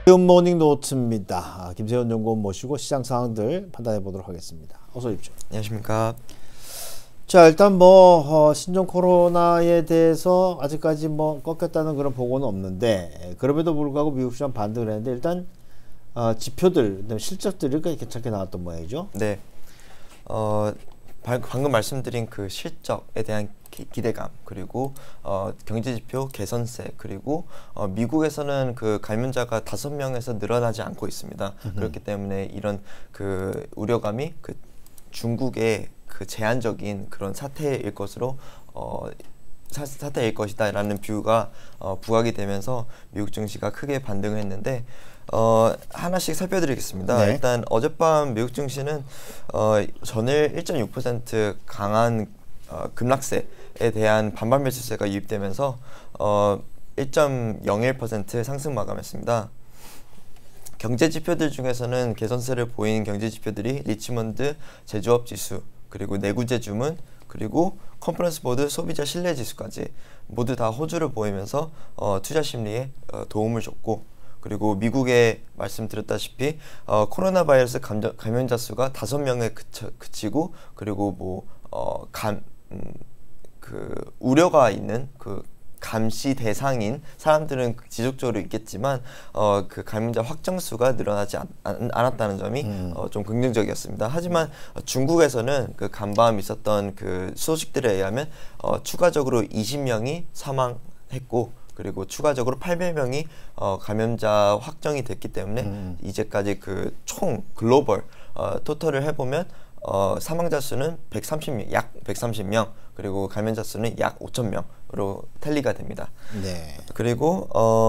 모닝 노트입니다. 김세현 연구원 모시고 시장 상황들 판단해 보도록 하겠습니다. 어서 오십시오. 안녕하십니까. 자, 일단 신종 코로나에 대해서 아직까지 꺾였다는 그런 보고는 없는데, 그럼에도 불구하고 미국 시장 반등을 했는데, 일단 지표들, 실적들이 꽤 괜찮게 나왔던 모양이죠. 네. 방금 말씀드린 그 실적에 대한 기대감, 그리고 경제지표 개선세, 그리고 미국에서는 그 감염자가 5명에서 늘어나지 않고 있습니다. 그렇기 때문에 이런 그 우려감이 그 중국의 그 제한적인 그런 사태일 것으로 사태일 것이다라는 뷰가 부각이 되면서 미국 증시가 크게 반등을 했는데, 하나씩 살펴드리겠습니다. 네. 일단 어젯밤 미국 증시는 전일 1.6% 강한 급락세에 대한 반발 매수세가 유입되면서 1.01% 상승 마감했습니다. 경제 지표들 중에서는 개선세를 보인 경제 지표들이 리치먼드 제조업 지수, 그리고 내구재 주문, 그리고 컨퍼런스 보드 소비자 신뢰 지수까지 모두 다 호주를 보이면서 투자 심리에 도움을 줬고, 그리고 미국에 말씀드렸다시피 코로나 바이러스 감염자 수가 5명에 그치고, 그리고 그 우려가 있는 그 감시 대상인 사람들은 지속적으로 있겠지만 그 감염자 확정 수가 늘어나지 않았다는 점이 좀 긍정적이었습니다. 하지만 중국에서는 그 간밤 있었던 그 소식들에 의하면 추가적으로 20명이 사망했고, 그리고 추가적으로 800명이 감염자 확정이 됐기 때문에 이제까지 그 총 글로벌 토탈을 해보면 사망자 수는 약 130명, 그리고 감염자 수는 약 5,000명으로 텔리가 됩니다. 네. 그리고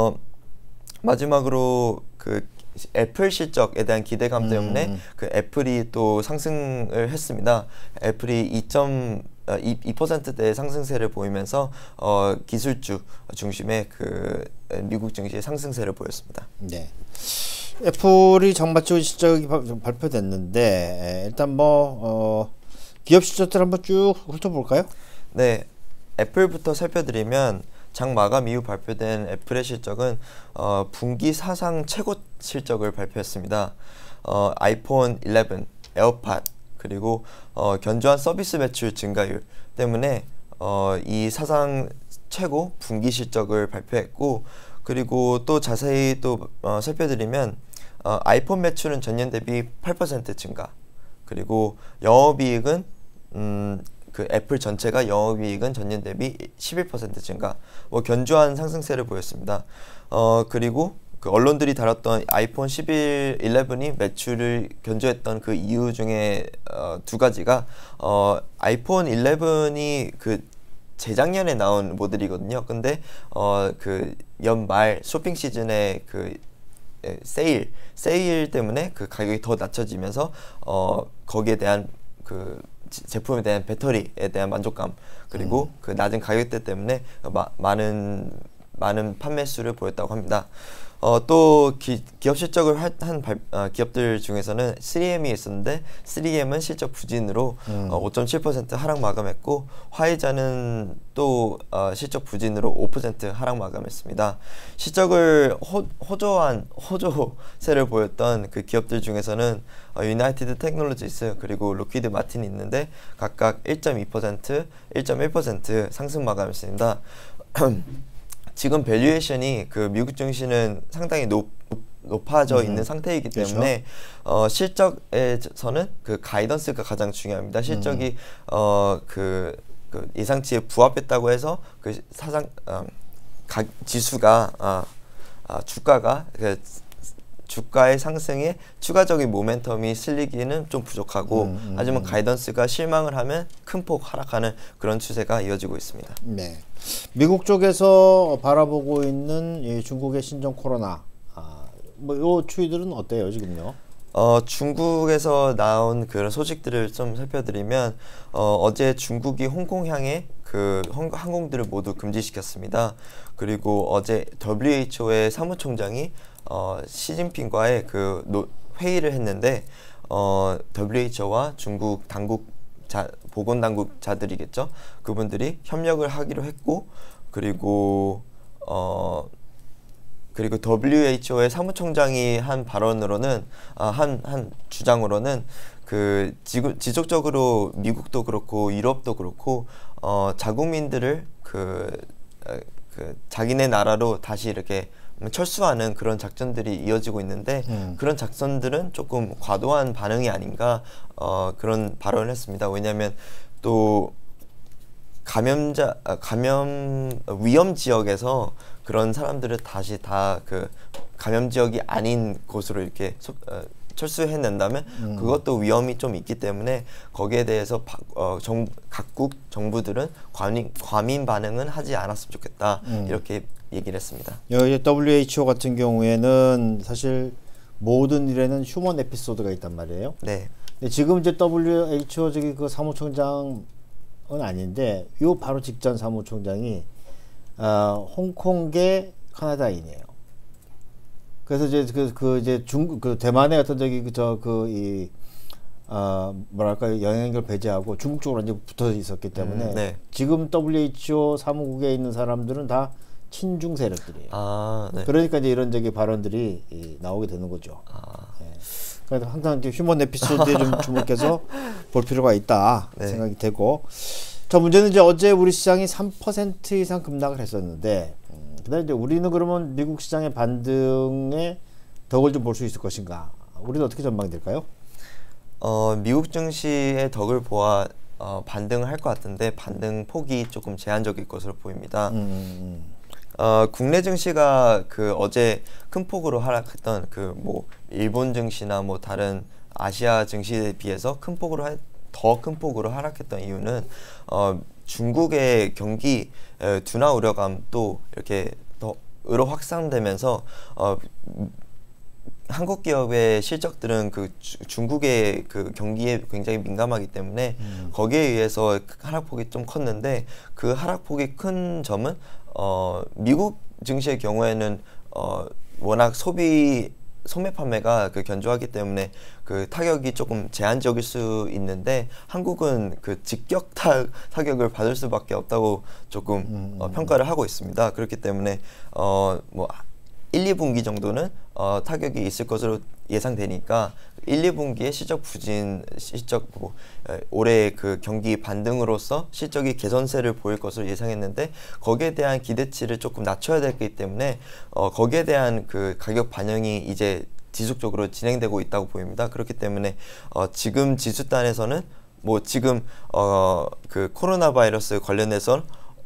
마지막으로 그 애플 실적에 대한 기대감 때문에 그 애플이 또 상승을 했습니다. 애플이 2%대 상승세를 보이면서 기술주 중심의 그 미국 증시의 상승세를 보였습니다. 네. 애플이 장마치고 실적이 발표됐는데, 일단 기업 실적들 한번 쭉 훑어볼까요? 네, 애플부터 살펴드리면 장 마감 이후 발표된 애플의 실적은 분기 사상 최고 실적을 발표했습니다. 아이폰 11, 에어팟, 그리고 견조한 서비스 매출 증가율 때문에 이 사상 최고 분기 실적을 발표했고, 그리고 또 자세히 또 살펴드리면 아이폰 매출은 전년 대비 8% 증가, 그리고 영업이익은 그 애플 전체가 영업이익은 전년 대비 11% 증가, 견조한 상승세를 보였습니다. 그리고 그 언론들이 다뤘던 아이폰 11이 매출을 견조했던 그 이유 중에 두 가지가 아이폰 11이 그 재작년에 나온 모델이거든요. 근데 그 연말 쇼핑 시즌에 그 세일 때문에 그 가격이 더 낮춰지면서 거기에 대한 그 제품에 대한 배터리에 대한 만족감, 그리고 그 낮은 가격대 때문에 많은 판매 수를 보였다고 합니다. 또 기업 실적을 한 기업들 중에서는 3M이 있었는데 3M은 실적 부진으로 5.7% 하락 마감했고, 화이자는 또 실적 부진으로 5% 하락 마감했습니다. 실적을 호조세를 보였던 그 기업들 중에서는 유나이티드 테크놀로지스, 그리고 로키드 마틴이 있는데 각각 1.2%, 1.1% 상승 마감했습니다. 지금 밸류에이션이 그 미국 증시는 상당히 높아져 있는 상태이기 때문에 실적에서는 그 가이던스가 가장 중요합니다. 실적이 그 예상치에 부합했다고 해서 그 지수가 주가가 주가의 상승에 추가적인 모멘텀이 실리기는 좀 부족하고, 하지만 가이던스가 실망을 하면 큰 폭 하락하는 그런 추세가 이어지고 있습니다. 네. 미국 쪽에서 바라보고 있는 이 중국의 신종 코로나, 요 추이들은 어때요, 지금요? 중국에서 나온 그런 소식들을 좀 살펴드리면 어제 중국이 홍콩향에 그 항공들을 모두 금지시켰습니다. 그리고 어제 WHO의 사무총장이 시진핑과의 그 회의를 했는데 WHO와 중국 보건당국자들이겠죠. 그분들이 협력을 하기로 했고, 그리고 그리고 WHO의 사무총장이 한 발언으로는 한 주장으로는 그 지속적으로 미국도 그렇고 유럽도 그렇고 자국민들을 그 자기네 나라로 다시 이렇게 철수하는 그런 작전들이 이어지고 있는데 그런 작전들은 조금 과도한 반응이 아닌가 그런 발언을 했습니다. 왜냐하면 또 감염 위험 지역에서 그런 사람들을 다시 다 그 감염 지역이 아닌 곳으로 이렇게 철수해낸다면 그것도 위험이 좀 있기 때문에 거기에 대해서 각국 정부들은 과민 반응은 하지 않았으면 좋겠다 이렇게 얘기를 했습니다. 여기 WHO 같은 경우에는 사실 모든 일에는 휴먼 에피소드가 있단 말이에요. 네. 근데 지금 이제 WHO 저기 그 사무총장은 아닌데 요 바로 직전 사무총장이 홍콩계 카나다인이에요. 그래서 이제 이제 그 대만의 어떤 저기 뭐랄까 영향력을 배제하고 중국 쪽으로 이제 붙어 있었기 때문에 네. 지금 WHO 사무국에 있는 사람들은 다 친중 세력들이에요. 네. 그러니까 이제 이런 저기 발언들이 나오게 되는 거죠. 예. 그래서 항상 휴먼 에피소드에 좀 주목해서 볼 필요가 있다 네. 생각이 되고. 자, 문제는 이제 어제 우리 시장이 3% 이상 급락을 했었는데, 그다음에 이제 우리는 그러면 미국 시장의 반등에 덕을 좀 볼 수 있을 것인가? 우리는 어떻게 전망될까요? 미국 증시의 덕을 보아 반등을 할 것 같은데 반등 폭이 조금 제한적일 것으로 보입니다. 국내 증시가 그 어제 큰 폭으로 하락했던 그 뭐 일본 증시나 뭐 다른 아시아 증시에 비해서 더 큰 폭으로 하락했던 이유는 중국의 경기 둔화 우려감도 이렇게 더 확산되면서 한국 기업의 실적들은 그 중국의 그 경기에 굉장히 민감하기 때문에 거기에 의해서 하락폭이 좀 컸는데 그 하락폭이 큰 점은 미국 증시의 경우에는 워낙 소매 판매가 견조하기 때문에 그 타격이 조금 제한적일 수 있는데 한국은 그 직격 타격을 받을 수밖에 없다고 조금 평가를 하고 있습니다. 그렇기 때문에 뭐 1, 2분기 정도는 타격이 있을 것으로 예상되니까 1, 2분기에 올해 그 경기 반등으로서 실적이 개선세를 보일 것으로 예상했는데 거기에 대한 기대치를 조금 낮춰야 되기 때문에 거기에 대한 그 가격 반영이 이제 지속적으로 진행되고 있다고 보입니다. 그렇기 때문에 지금 지수단에서는 뭐 지금 그 코로나 바이러스 관련해서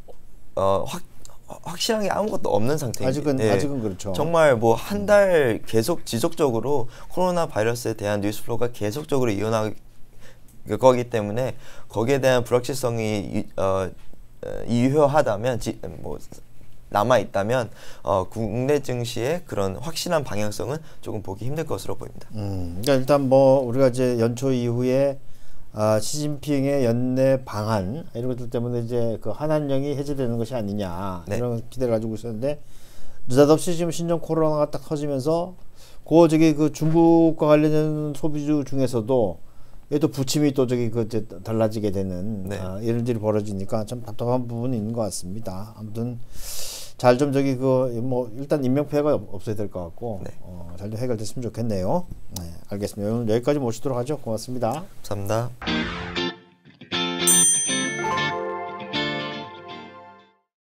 확실한 게 아무것도 없는 상태입니다. 아직은 그렇죠. 정말 뭐 한 달 계속 지속적으로 코로나 바이러스에 대한 뉴스플로우가 계속적으로 이어나갈 거기 때문에 거기에 대한 불확실성이 유효하다면 뭐 남아 있다면 국내 증시의 그런 확실한 방향성은 조금 보기 힘들 것으로 보입니다. 그러니까 일단 뭐 우리가 이제 연초 이후에 시진핑의 연내 방한 이런 것들 때문에 이제 그 한한령이 해제되는 것이 아니냐 이런 기대를 가지고 있었는데 느닷없이 지금 신종 코로나가 딱 터지면서 그 중국과 관련된 소비주 중에서도 얘도 부침이 또 이제 달라지게 되는 이런 일이 벌어지니까 좀 답답한 부분이 있는 것 같습니다. 아무튼 잘 좀 뭐 일단 인명피해가 없어야 될 것 같고 잘 좀 해결됐으면 좋겠네요. 네, 알겠습니다. 오늘 여기까지 모시도록 하죠. 고맙습니다. 감사합니다.